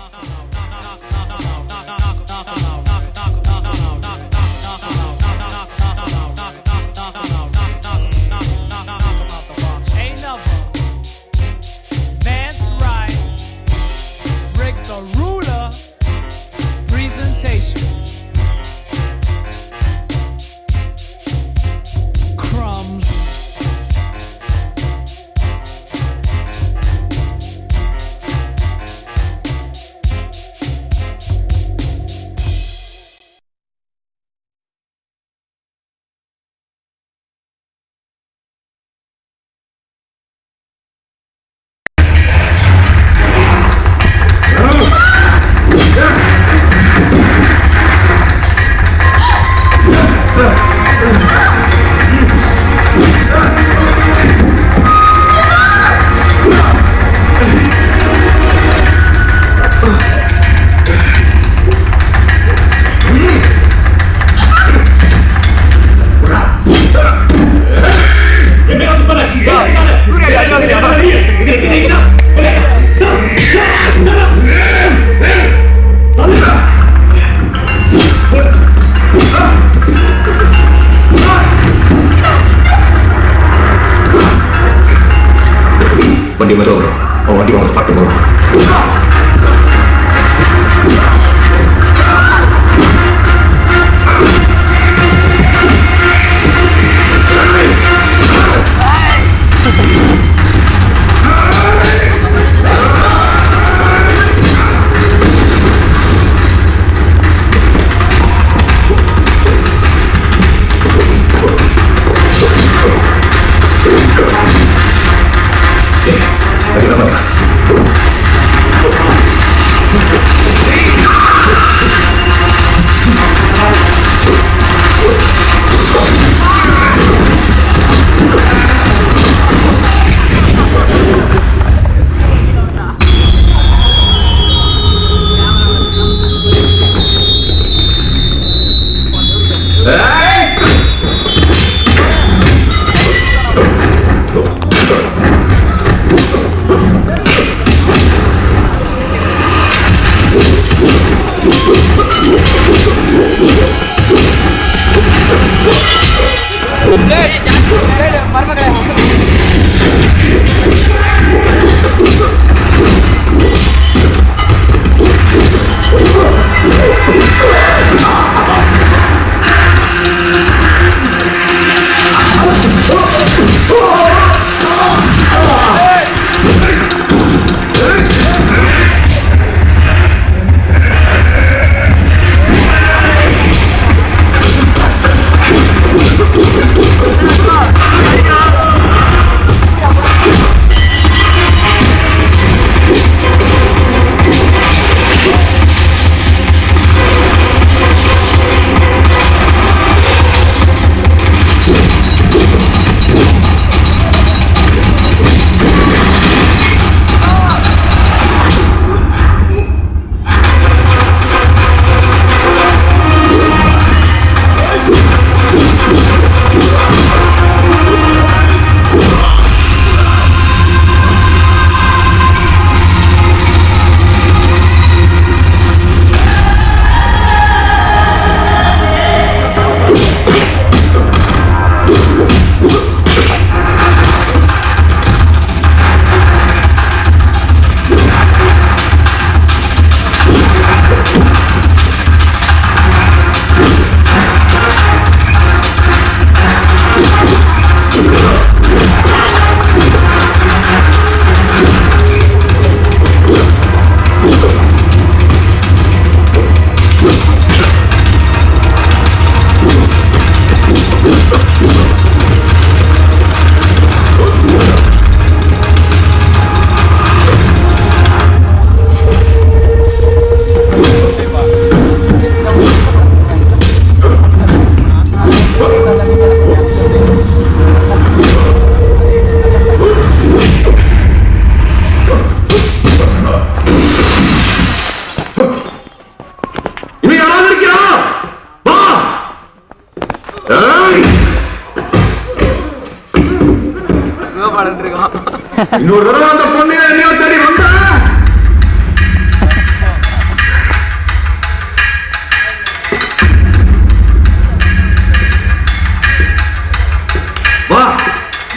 இன்னொரு தடவை அந்த பொண்ணு என்னையோ தேடி வந்தா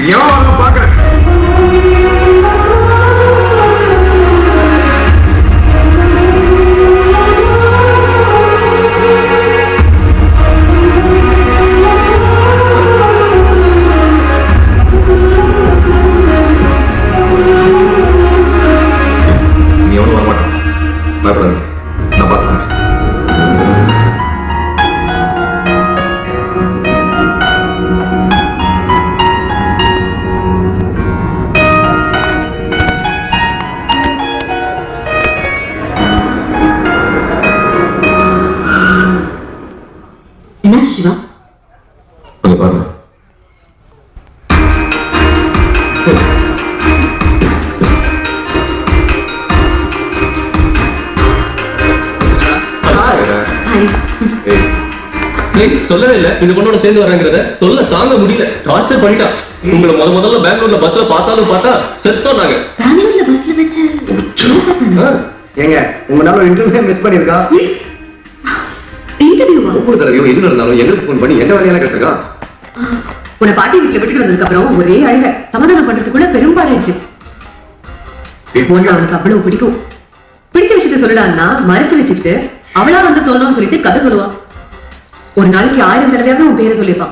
எவன் பாக்குறேன். நீ எவனும் வரமாட்டான். பயப்படாது, நான் பார்த்துக்கிறேன். சிவா கொஞ்சம் பாருங்க. சொல்லவே இல்ல இந்த பொண்ணோட சேர்ந்து வராங்கிறத சொல்ல தாங்க முடியல. டார்ச்சர் பண்ணிட்டா. உங்களை முதல்ல பெங்களூர்ல பஸ்ல பார்த்தாலும் பார்த்தா செத்தோம் நாங்க. பெங்களூர்ல பஸ்ல வச்சு ஏங்க உங்களால இன்டர்வியூ மிஸ் பண்ணிருக்கா? இன்டர்வியூவா? ஒவ்வொரு தடவையும் எது நடந்தாலும் எங்களுக்கு ஃபோன் பண்ணி என்ன வரையெல்லாம் கேட்டிருக்கா? உன்னை பாட்டி வீட்டுல விட்டுட்டு வந்ததுக்கு அப்புறம் ஒரே அழக சமாதானம் பண்றதுக்குள்ள பெரும்பாலாயிடுச்சு. அவனுக்கு அவ்வளவு பிடிக்கும். பிடிச்ச விஷயத்த சொல்லலாம்னா மறைச்சு வச்சுட்டு அவளா வந்து சொல்லணும்னு சொல்லிட்டு கதை சொல்லுவா. ஒரு நாளைக்கு 1000 தடவையாவது உன் பேரை சொல்லியிருப்பான்.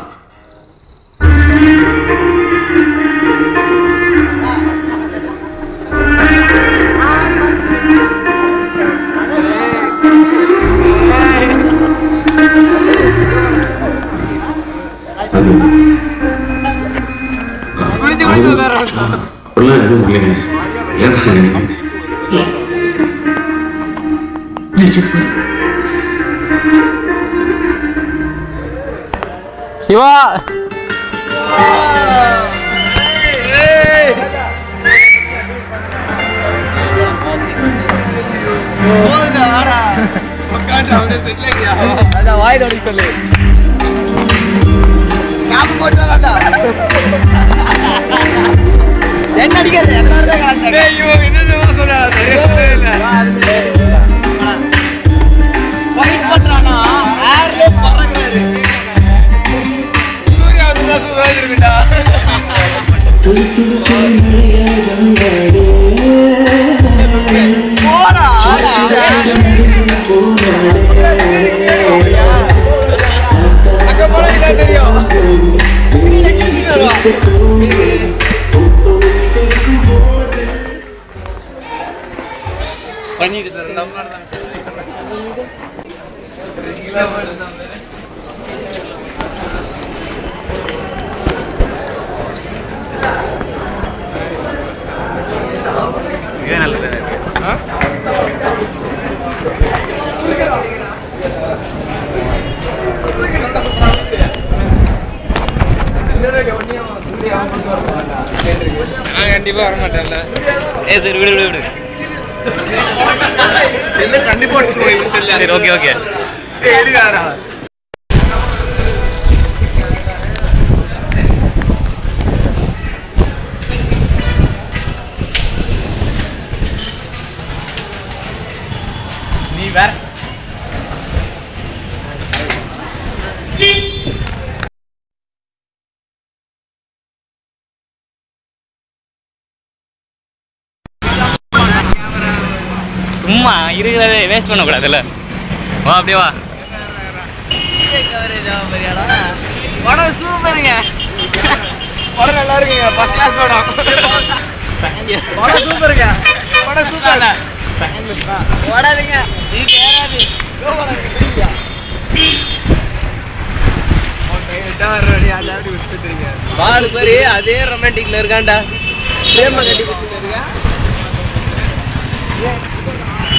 சிவா வாய் தோடி சொல்லு. என்ன அடிக்கிறது பண்றானா ஏர்ல பறக்குறாரு. பண்ணிட்டு கண்டிப்பா வர மாட்டேன். சரி விடு விடு விடு. கண்டிப்பா ஓகே ஓகே. நீ வேற சும்மா இருக்கிறதே வேஸ்ட் பண்ணக்கூடாதுல்ல. வா அப்படியே வா. படம் சூப்பருங்க. படம் நல்லா இருக்குங்க. ஃபர்ஸ்ட் கிளாஸ் படம். படம் சூப்பருங்க. படம் சூப்பர்ல. ஓடாதீங்க. நீ கேராது. பால் பாரு அதே ரொமான்டிக்ல இருக்கான்டா. பிரேம கட்டி பேசிட்டு இருக்கா.